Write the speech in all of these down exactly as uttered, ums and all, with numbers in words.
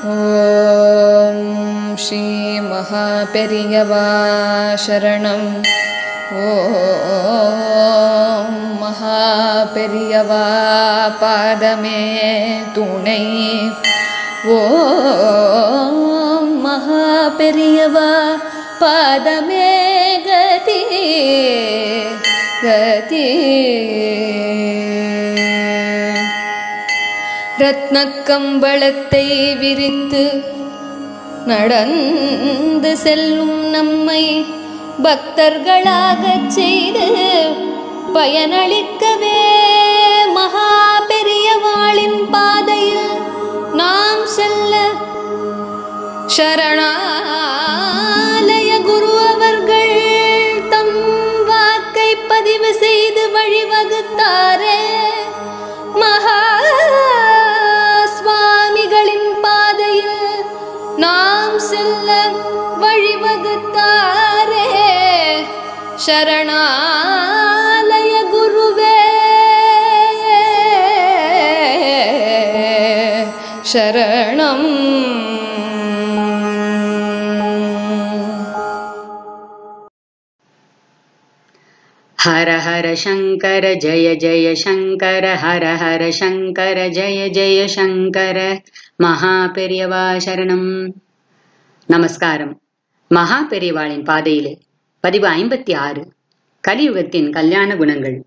ஓம் ஸ்ரீ மகாபெரியவா சரணம். ஓம் மகாபெரியவா பாதமே துணை. ஓம் மகாபெரியவா பாதமே கதி கதி. ரத்னக்கம்பளத்தை விரித்து நடந்து செல்லும் நம்மை பக்தர்களாகச் செய்து பயனளிக்கவே மகா பெரியவாளின் பாதையில் நாம் செல்ல சரணாலய குரு அவர்கள் தம் வாக்கை பதிவு செய்து வழிவகுத்தாரே. மகா சுவாமிகளின் பாதையில் நாம் செல்ல வழிவகுத்தாரே. சரணாலய குருவே சரணம். ஹர ஹர சங்கர ஜய ஜய சங்கர. ஹர ஹர சங்கர ஜய ஜய சங்கர. மகா பெரியவா சரணம். நமஸ்காரம். மகா பெரியவாளின் பாதையிலே பதிவு ஐம்பத்தி ஆறு. கலியுகத்தின் கல்யாண குணங்கள்.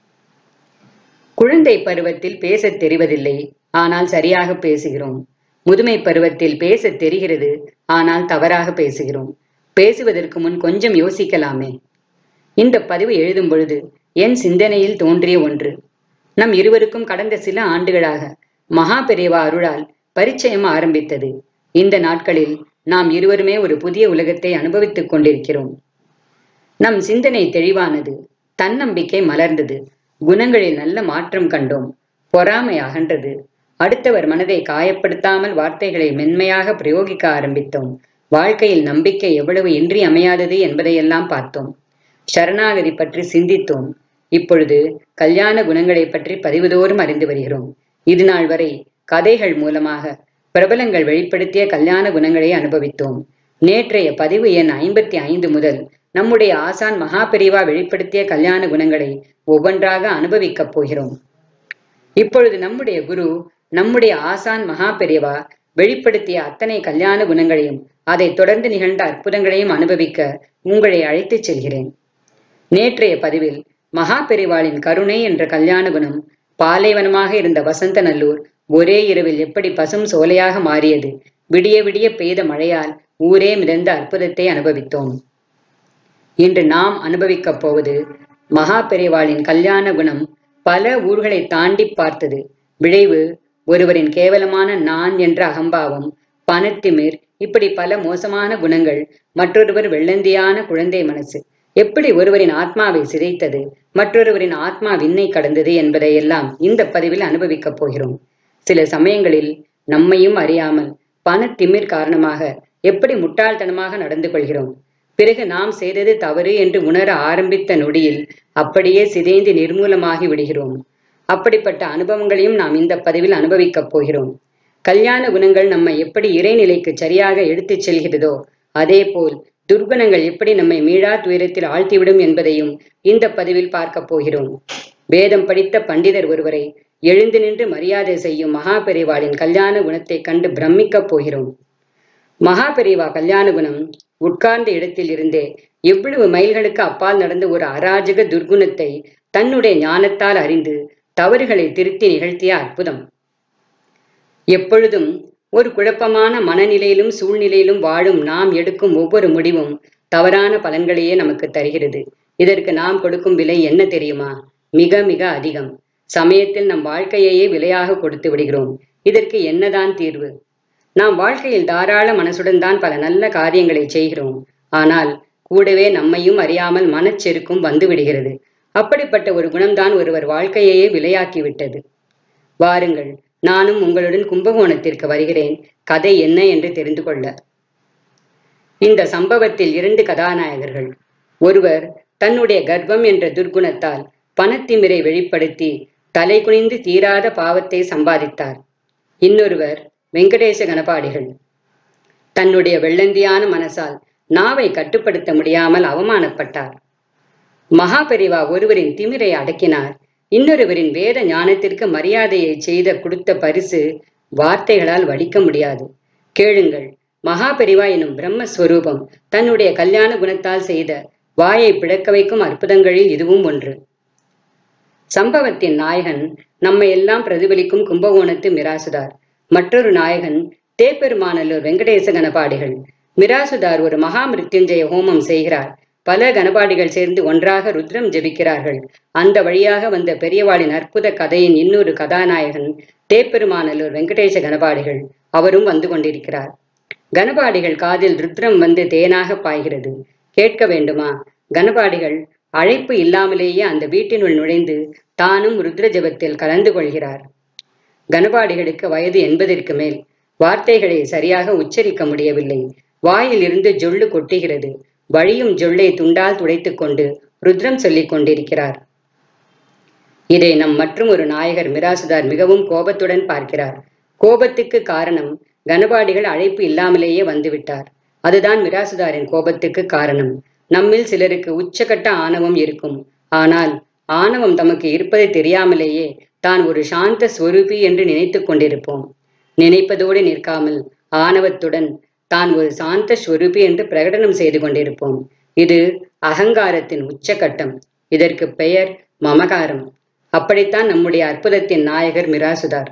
குழந்தை பருவத்தில் பேசத் தெரிவதில்லை, ஆனால் சரியாக பேசுகிறோம். முதுமை பருவத்தில் பேசத் தெரிகிறது, ஆனால் தவறாக பேசுகிறோம். பேசுவதற்கு முன் கொஞ்சம் யோசிக்கலாமே. இந்த பதிவு எழுதும் பொழுது என் சிந்தனையில் தோன்றிய ஒன்று. நம் இருவருக்கும் கடந்த சில ஆண்டுகளாக மகா பெரியவா அருளால் பரிச்சயம் ஆரம்பித்தது. இந்த நாட்களில் நாம் இருவருமே ஒரு புதிய உலகத்தை அனுபவித்துக் கொண்டிருக்கிறோம். நம் சிந்தனை தெளிவானது, தன்னம்பிக்கை மலர்ந்தது, குணங்களில் நல்ல மாற்றம் கண்டோம், பொறாமை அகன்றது, அடுத்தவர் மனதை காயப்படுத்தாமல் வார்த்தைகளை மென்மையாக பிரயோகிக்க ஆரம்பித்தோம். வாழ்க்கையில் நம்பிக்கை எவ்வளவு இன்றியமையாதது என்பதையெல்லாம் பார்த்தோம். சரணாகதி பற்றி சிந்தித்தோம். இப்பொழுது கல்யாண குணங்களை பற்றி பதிவுதோறும் அறிந்து வருகிறோம். இது நாள் வரை கதைகள் மூலமாக பிரபலங்கள் வெளிப்படுத்திய கல்யாண குணங்களை அனுபவித்தோம். நேற்றைய பதிவு எண் ஐம்பத்தி ஐந்து முதல் நம்முடைய ஆசான் மகா பெரியவா வெளிப்படுத்திய கல்யாண குணங்களை ஒவ்வொன்றாக அனுபவிக்கப் போகிறோம். இப்பொழுது நம்முடைய குரு, நம்முடைய ஆசான் மகா பெரியவா வெளிப்படுத்திய அத்தனை கல்யாண குணங்களையும் அதை தொடர்ந்து நிகழ்ந்த அற்புதங்களையும் அனுபவிக்க உங்களை அழைத்துச் செல்கிறேன். நேற்றைய பதிவில் மகா பெரிவாளின் கருணை என்ற கல்யாண குணம் பாலைவனமாக இருந்த வசந்தநல்லூர் ஒரே இரவில் எப்படி பசும் சோலையாக மாறியது, விடிய விடிய பெய்த மழையால் ஊரே மிதந்த அற்புதத்தை அனுபவித்தோம். இன்று நாம் அனுபவிக்கப் போவது மகா பெரிவாளின் கல்யாண குணம் பல ஊர்களை தாண்டி பார்த்தது. விளைவு ஒருவரின் கேவலமான நான் என்ற அகம்பாவம், பணத்திமிர், இப்படி பல மோசமான குணங்கள், மற்றொருவர் வெள்ளந்தியான குழந்தை மனசு எப்படி ஒருவரின் ஆத்மாவை சிதைத்தது, மற்றொருவரின் ஆத்மா விண்ணை கடந்தது என்பதையெல்லாம் இந்த பதிவில் அனுபவிக்கப் போகிறோம். சில சமயங்களில் நம்மையும் அறியாமல் பணத்திமிர் காரணமாக எப்படி முட்டாள்தனமாக நடந்து கொள்கிறோம். பிறகு நாம் செய்தது தவறு என்று உணர ஆரம்பித்த நொடியில் அப்படியே சிதைந்து நிர்மூலமாகி விடுகிறோம். அப்படிப்பட்ட அனுபவங்களையும் நாம் இந்த பதிவில் அனுபவிக்கப் போகிறோம். கல்யாண குணங்கள் நம்மை எப்படி இறைநிலைக்கு சரியாக எடுத்துச் செல்கிறதோ அதே போல் துர்குணங்கள் எப்படி நம்மை மீளா துயரத்தில் ஆழ்த்திவிடும் என்பதையும் இந்த பதிவில் பார்க்க போகிறோம். வேதம் படித்த பண்டிதர் ஒருவரை எழுந்து நின்று மரியாதை செய்யும் மகா பெரிவாளின் கல்யாண குணத்தை கண்டு பிரமிக்கப் போகிறோம். மகா பெரிவா கல்யாண குணம் உட்கார்ந்த இடத்தில் இருந்தே எவ்வளவு மைல்களுக்கு அப்பால் நடந்த ஒரு அராஜக துர்குணத்தை தன்னுடைய ஞானத்தால் அறிந்து தவறுகளை திருத்தி நிகழ்த்திய அற்புதம். எப்பொழுதும் ஒரு குழப்பமான மனநிலையிலும் சூழ்நிலையிலும் வாழும் நாம் எடுக்கும் ஒவ்வொரு முடிவும் தவறான பலன்களையே நமக்கு தருகிறது. இதற்கு நாம் கொடுக்கும் விலை என்ன தெரியுமா? மிக மிக அதிகம். சமயத்தில் நம் வாழ்க்கையையே விலையாக கொடுத்து விடுகிறோம். இதற்கு என்னதான் தீர்வு? நாம் வாழ்க்கையில் தாராள மனசுடன் தான் பல நல்ல காரியங்களை செய்கிறோம். ஆனால் கூடவே நம்மையும் அறியாமல் மனச்செருக்கும் வந்து விடுகிறது. அப்படிப்பட்ட ஒரு குணம்தான் ஒருவர் வாழ்க்கையையே விலையாக்கிவிட்டது. வாருங்கள், நானும் உங்களுடன் கும்பகோணத்திற்கு வருகிறேன், கதை என்ன என்று தெரிந்து கொள்ள. இந்த சம்பவத்தில் இரண்டு கதாநாயகர்கள். ஒருவர் தன்னுடைய கர்ப்பம் என்ற துர்குணத்தால் பணத்திமிரை வெளிப்படுத்தி தலை குனிந்து தீராத பாவத்தை சம்பாதித்தார். இன்னொருவர் வெங்கடேச கணபாடிகள். தன்னுடைய வெள்ளந்தியான மனசால் நாவை கட்டுப்படுத்த முடியாமல் அவமானப்பட்டார். மகாபெரிவா ஒருவரின் திமிரை அடக்கினார். இன்னொருவரின் வேத ஞானத்திற்கு மரியாதையை செய்த கொடுத்த பரிசு வார்த்தைகளால் வடிக்க முடியாது. கேளுங்கள், மகாபெரிவா எனும் பிரம்மஸ்வரூபம் தன்னுடைய கல்யாண குணத்தால் செய்த வாயை பிளக்க வைக்கும் அற்புதங்களில் இதுவும் ஒன்று. சம்பவத்தின் நாயகன் நம்மை எல்லாம் பிரதிபலிக்கும் கும்பகோணத்து மிராசுதார். மற்றொரு நாயகன் தேப்பெருமாநல்லூர் வெங்கடேச கணபாடிகள். மிராசுதார் ஒரு மகா மிருத்யுஞ்சய ஹோமம் செய்கிறார். பல கணபாடிகள் சேர்ந்து ஒன்றாக ருத்ரம் ஜபிக்கிறார்கள். அந்த வழியாக வந்த பெரியவாளின் அற்புத கதையின் இன்னொரு கதாநாயகன் தேப்பெருமாநல்லூர் வெங்கடேச கணபாடிகள். அவரும் வந்து கொண்டிருக்கிறார். கணபாடிகள் காதில் ருத்ரம் வந்து தேனாக பாய்கிறது. கேட்க வேண்டுமா? கணபாடிகள் அழைப்பு இல்லாமலேயே அந்த வீட்டினுள் நுழைந்து தானும் ருத்ர ஜபத்தில் கலந்து கொள்கிறார். கணபாடிகளுக்கு வயது எண்பதற்கு மேல். வார்த்தைகளை சரியாக உச்சரிக்க முடியவில்லை. வாயில் இருந்து ஜொல்லு கொட்டுகிறது. வழியும் ஜொல்லை துண்டால் துடைத்துக் கொண்டு ருத்ரம் சொல்லிக் கொண்டிருக்கிறார். இதை நம் மற்றும் ஒரு நாயகர் மிராசுதார் மிகவும் கோபத்துடன் பார்க்கிறார். கோபத்துக்கு காரணம் கணபாடிகள் அழைப்பு இல்லாமலேயே வந்துவிட்டார். அதுதான் மிராசுதாரின் கோபத்துக்கு காரணம். நம்மில் சிலருக்கு உச்சகட்ட ஆணவம் இருக்கும். ஆனால் ஆணவம் தமக்கு இருப்பதை தெரியாமலேயே தான் ஒரு சாந்த ஸ்வரூபி என்று நினைத்து கொண்டிருப்போம். நினைப்பதோடு நிற்காமல் ஆணவத்துடன் தான் ஒரு சாந்த ஸ்வரூபி என்று பிரகடனம் செய்து கொண்டிருப்போம். இது அகங்காரத்தின் உச்சகட்டம். இதற்கு பெயர் மமகாரம். அப்படித்தான் நம்முடைய அற்புதத்தின் நாயகர் மிராசுதார்.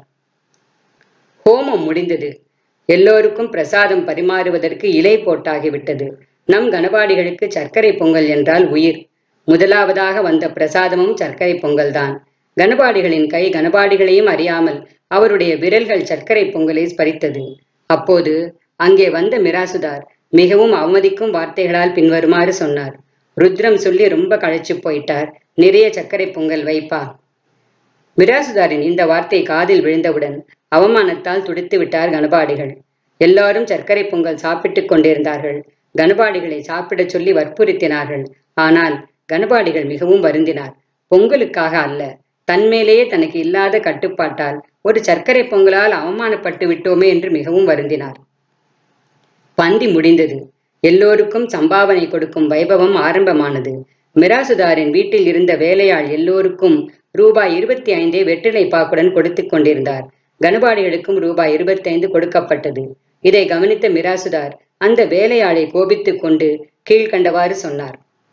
ஹோமம் முடிந்தது. எல்லோருக்கும் பிரசாதம் பரிமாறுவதற்கு இலை போட்டாகிவிட்டது. நம் கணபாடிகளுக்கு சர்க்கரை பொங்கல் என்றால் உயிர். முதலாவதாக வந்த பிரசாதமும் சர்க்கரை பொங்கல் தான். கணபாடிகளின் கை கணபாடிகளையும் அறியாமல் அவருடைய விரல்கள் சர்க்கரை பொங்கலை ஸ்பரித்தது. அப்போது அங்கே வந்த மிராசுதார் மிகவும் அவமதிக்கும் வார்த்தைகளால் பின்வருமாறு சொன்னார். ருத்ரம் சொல்லி ரொம்ப களைச்சு போயிட்டார், நிறைய சர்க்கரை பொங்கல் வைப்பா. மிராசுதாரின் இந்த வார்த்தை காதில் விழுந்தவுடன் அவமானத்தால் துடித்து விட்டார் கணபாடிகள். எல்லாரும் சர்க்கரை பொங்கல் சாப்பிட்டுக் கொண்டிருந்தார்கள். கணபாடிகளை சாப்பிடச் சொல்லி வற்புறுத்தினார்கள். ஆனால் கணபாடிகள் மிகவும் வருந்தினார். பொங்கலுக்காக அல்ல, தன்மேலேயே தனக்கு இல்லாத கட்டுப்பாட்டால் ஒரு சர்க்கரை பொங்கலால் அவமானப்பட்டு விட்டோமே என்று மிகவும் வருந்தினார். பந்தி முடிந்தது. எல்லோருக்கும் சம்பாவனை கொடுக்கும் வைபவம் ஆரம்பமானது. மிராசுதாரின் வீட்டில் இருந்த வேலையாள் எல்லோருக்கும் ரூபாய் இருபத்தி ஐந்தே வெற்றிலை பாக்குடன் கொடுத்து கொண்டிருந்தார். கணபாடிகளுக்கும் ரூபாய் இருபத்தி ஐந்து கொடுக்கப்பட்டது. இதை கவனித்த மிராசுதார் அந்த வேலையாளை கோபித்துக் கொண்டு கீழ்கண்டவாறு சொன்னார்.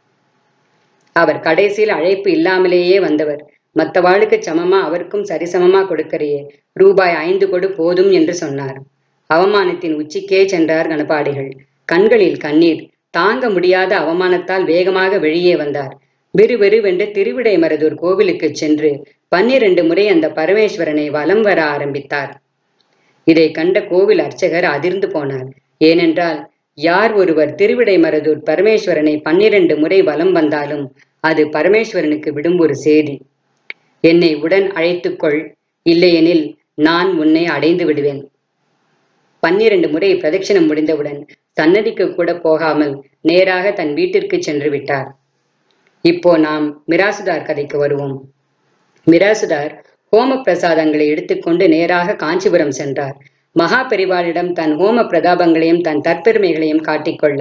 அவர் கடைசியில் அழைப்பு இல்லாமலேயே வந்தவர். மற்றவாளுக்கு சமமா அவருக்கும் சரிசமமா கொடுக்கறையே, ரூபாய் ஐந்து கொடு போதும் என்று சொன்னார். அவமானத்தின் உச்சிக்கே சென்றார் கணபாடிகள். கண்களில் கண்ணீர். தாங்க முடியாத அவமானத்தால் வேகமாக வெளியே வந்தார். விறுவிறுவென்று திருவிடைமருதூர் கோவிலுக்கு சென்று பன்னிரண்டு முறை அந்த பரமேஸ்வரனை வலம் வர ஆரம்பித்தார். இதை கண்ட கோவில் அர்ச்சகர் அதிர்ந்து போனார். ஏனென்றால் யார் ஒருவர் திருவிடைமருதூர் பரமேஸ்வரனை பன்னிரண்டு முறை வலம் வந்தாலும் அது பரமேஸ்வரனுக்கு விடும் ஒரு செய்தி. என்னை உடன் அழைத்துக்கொள், இல்லையெனில் நான் உன்னை அடைந்து விடுவேன். பன்னிரண்டு முறை பிரதட்சிணம் முடிந்தவுடன் சன்னதிக்கு கூட போகாமல் நேராக தன் வீட்டிற்கு சென்று விட்டார். இப்போ நாம் மிராசுதார் கதைக்கு வருவோம். மிராசுதார் ஹோம பிரசாதங்களை எடுத்துக்கொண்டு நேராக காஞ்சிபுரம் சென்றார். மகா பெரிவாளிடம் தன் ஹோம பிரதாபங்களையும் தன் தற்பெருமைகளையும் காட்டிக்கொள்ள.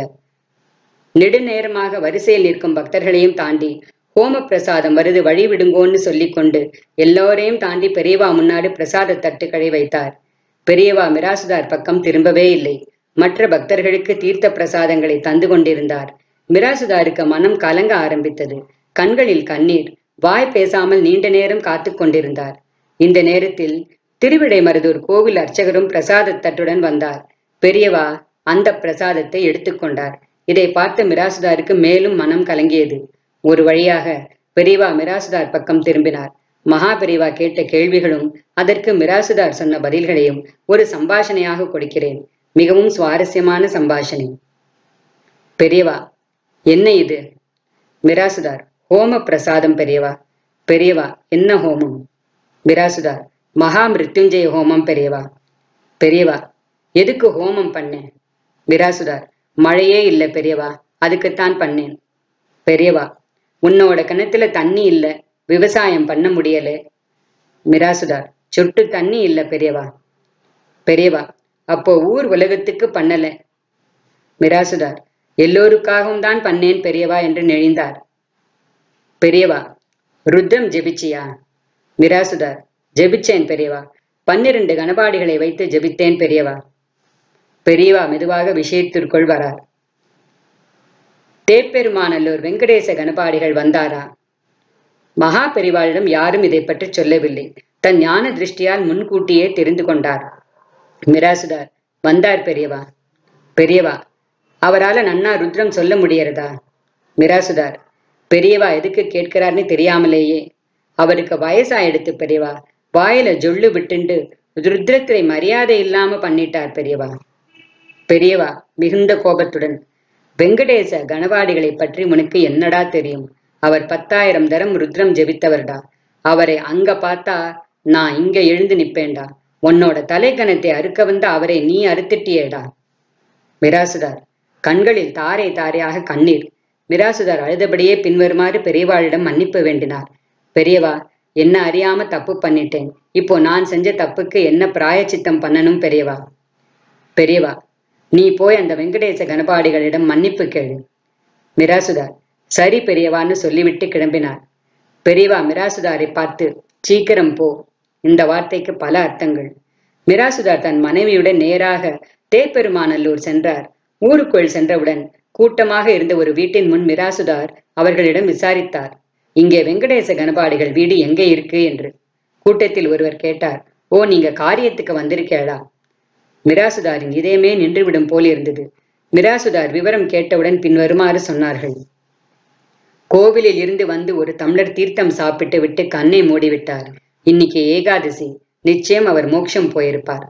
நெடுநேரமாக வரிசையில் நிற்கும் பக்தர்களையும் தாண்டி ஹோம பிரசாதம் வருது வழி விடுங்கோன்னு சொல்லிக்கொண்டு எல்லோரையும் தாண்டி பெரியவா முன்னாடி பிரசாத தட்டுக்களை வைத்தார். பெரியவா மிராசுதார் பக்கம் திரும்பவே இல்லை. மற்ற பக்தர்களுக்கு தீர்த்த பிரசாதங்களை தந்து கொண்டிருந்தார். மிராசுதாருக்கு மனம் கலங்க ஆரம்பித்தது. கண்களில் கண்ணீர். வாய் பேசாமல் நீண்ட நேரம் காத்து கொண்டிருந்தார். இந்த நேரத்தில் திருவிடைமருதூர் கோவில் அர்ச்சகரும் பிரசாத தட்டுடன் வந்தார். பெரியவா அந்த பிரசாதத்தை எடுத்துக்கொண்டார். இதை பார்த்த மிராசுதாருக்கு மேலும் மனம் கலங்கியது. ஒரு வழியாக பெரியவா மிராசுதார் பக்கம் திரும்பினார். மகா பெரியவா கேட்ட கேள்விகளும் அதற்கு மிராசுதார் சொன்ன பதில்களையும் ஒரு சம்பாஷணையாக கொடுக்கிறேன். மிகவும் சுவாரஸ்யமான சம்பாஷணை. பெரியவா, என்ன இது? மிராசுதார், ஹோம பிரசாதம் பெரியவா. பெரியவா, என்ன ஹோமம்? மிராசுதார், மகா மிருத்யுஞ்சய ஹோமம் பெரியவா. பெரியவா, எதுக்கு ஹோமம் பண்ணேன்? மிராசுதார், மழையே இல்லை பெரியவா, அதுக்குத்தான் பண்ணேன். பெரியவா, உன்னோட கிணத்துல தண்ணி இல்லை, விவசாயம் பண்ண முடியல. மிராசுதார், சொட்டு தண்ணி இல்லை பெரியவா. பெரியவா, அப்போ ஊர் உலகத்துக்கு பண்ணல. மிராசுதார், எல்லோருக்காகவும் தான் பண்ணேன் பெரியவா என்று நெளிந்தார். பெரியவா, ருத்ரம் ஜெபிச்சியா? மிராசுதார், ஜெபிச்சேன் பெரியவா. பன்னிரண்டு கணபாடிகளை வைத்து ஜெபித்தேன் பெரியவா. பெரியவா மெதுவாக விஷயத்திற்குள் வரார். தேப்பெருமாநல்லூர் வெங்கடேச கணபாடிகள் வந்தாரா? மகா பெரிவாளிடம் யாரும் இதை பற்றி சொல்லவில்லை. தன் ஞான திருஷ்டியால் முன்கூட்டியே தெரிந்து கொண்டார். மிராசுதார், வந்தார் பெரியவா. பெரியவா, அவரால நன்னா ருத்ரம் சொல்ல முடியறதா? மிராசுதார், பெரியவா எதுக்கு கேட்கிறார்னு தெரியாமலேயே. அவருக்கு வயசாயிடுத்து பெரியவா. வாயில ஜொல்லு விட்டுண்டு ருத்ரத்தை மரியாதை இல்லாம பண்ணிட்டார் பெரியவா. பெரியவா மிகுந்த கோபத்துடன், வெங்கடேச கணவாடிகளை பற்றி உனக்கு என்னடா தெரியும்? அவர் பத்தாயிரம் தரம் ருத்ரம் ஜெபித்தவர்டா. அவரை அங்க பார்த்தா நான் இங்க எழுந்து நிப்பேன்டா. உன்னோட தலைக்கணத்தை அறுக்க வந்த அவரை நீ அறுத்துட்டியேடா. மிராசுதார் கண்களில் தாரை தாரையாக கண்ணீர். மிராசுதார் அழுதபடியே பின்வருமாறு பெரியவாளிடம் மன்னிப்பு வேண்டினார். பெரியவா, என்ன அறியாம தப்பு பண்ணிட்டேன். இப்போ நான் செஞ்ச தப்புக்கு என்ன பிராயச்சித்தம் பண்ணணும் பெரியவா? பெரியவா, நீ போய் அந்த வெங்கடேச கணபாடிகளிடம் மன்னிப்பு கேளு. மிராசுதார் சரி பெரியவான்னு சொல்லிவிட்டு கிளம்பினார். பெரியவா மிராசுதாரை பார்த்து, சீக்கிரம் போ. இந்த வார்த்தைக்கு பல அர்த்தங்கள். மிராசுதார் தன் மனைவியுடன் நேராக தேப்பெருமாநல்லூர் சென்றார். ஊருக்குள் சென்றவுடன் கூட்டமாக இருந்த ஒரு வீட்டின் முன் மிராசுதார் அவர்களிடம் விசாரித்தார், இங்கே வெங்கடேச கணபாடிகள் வீடு எங்கே இருக்கு என்று. கூட்டத்தில் ஒருவர் கேட்டார், ஓ, நீங்க காரியத்துக்கு வந்திருக்கேளா? மிராசுதாரின் இதயமே நின்றுவிடும் போல் இருந்தது. மிராசுதார் விவரம் கேட்டவுடன் பின்வருமாறு சொன்னார்கள். கோவிலில் இருந்து வந்து ஒரு டம்ளர் தீர்த்தம் சாப்பிட்டு விட்டு கண்ணை மூடிவிட்டார். இன்னைக்கு ஏகாதசி, நிச்சயம் அவர் மோட்சம் போயிருப்பார்.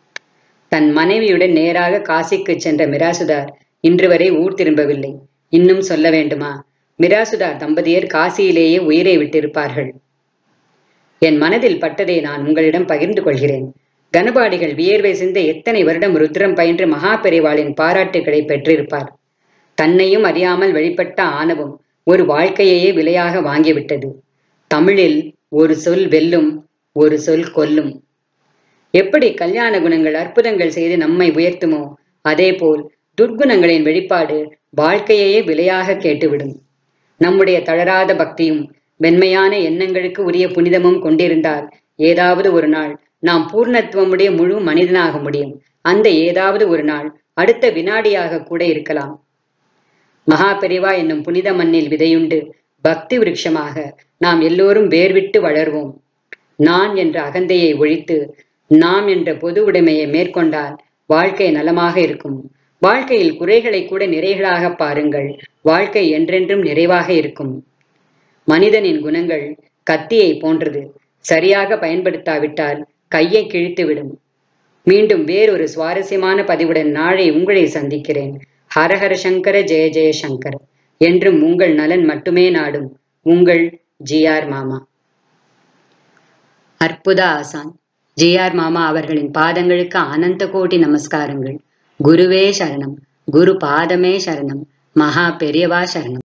தன் மனைவியுடன் நேராக காசிக்கு சென்ற மிராசுதார் இன்று வரை ஊர் திரும்பவில்லை. இன்னும் சொல்ல வேண்டுமா? மிராசுதார் தம்பதியர் காசியிலேயே உயிரை விட்டிருப்பார்கள். என் மனதில் பட்டதை நான் உங்களிடம் பகிர்ந்து கொள்கிறேன். கணபாடிகள் வியர்வை சிந்த எத்தனை வருடம் ருத்ரம் பயின்று மகா பெரிவாளின் பாராட்டுகளை பெற்றிருப்பார். தன்னையும் அறியாமல் வெளிப்பட்ட ஆணவம் ஒரு வாழ்க்கையையே விலையாக வாங்கிவிட்டது. தமிழில் ஒரு சொல் வெல்லும், ஒரு சொல் கொல்லும். எப்படி கல்யாண குணங்கள் அற்புதங்கள் செய்து நம்மை உயர்த்துமோ, அதேபோல் துர்க்குணங்களின் வெளிப்பாடு வாழ்க்கையையே விலையாக கேட்டுவிடும். நம்முடைய தளராத பக்தியும் வெண்மையான எண்ணங்களுக்கு உரிய புனிதமும் கொண்டிருந்தால் ஏதாவது ஒரு நாள் நாம் பூர்ணத்துவமுடைய முழு மனிதனாக முடியும். அந்த ஏதாவது ஒரு நாள் அடுத்த வினாடியாக கூட இருக்கலாம். மகா பெரிவா என்னும் புனித மண்ணில் விதையுண்டு பக்தி விருட்சமாக நாம் எல்லோரும் வேர்விட்டு வளர்வோம். நான் என்ற அகந்தையை ஒழித்து நாம் என்ற பொது உடைமையை மேற்கொண்டால் வாழ்க்கை நலமாக இருக்கும். வாழ்க்கையில் குறைகளை கூட நிறைகளாக பாருங்கள். வாழ்க்கை என்றென்றும் நிறைவாக இருக்கும். மனிதனின் குணங்கள் கத்தியை போன்றது. சரியாக பயன்படுத்தாவிட்டால் கையை கிழித்துவிடும். மீண்டும் வேறொரு சுவாரஸ்யமான பதிவுடன் நாளை உங்களை சந்திக்கிறேன். ஹரஹர சங்கர ஜெய ஜெய சங்கர். என்றும் உங்கள் நலன் மட்டுமே நாடும் உங்கள் ஜி ஆர் மாமா. அற்புத ஆசான் ஜி ஆர் மாமா அவர்களின் பாதங்களுக்கு அனந்த கோடி நமஸ்காரங்கள். குருவே சரணம், குரு பாதமே சரணம், மகா பெரியவா சரணம்.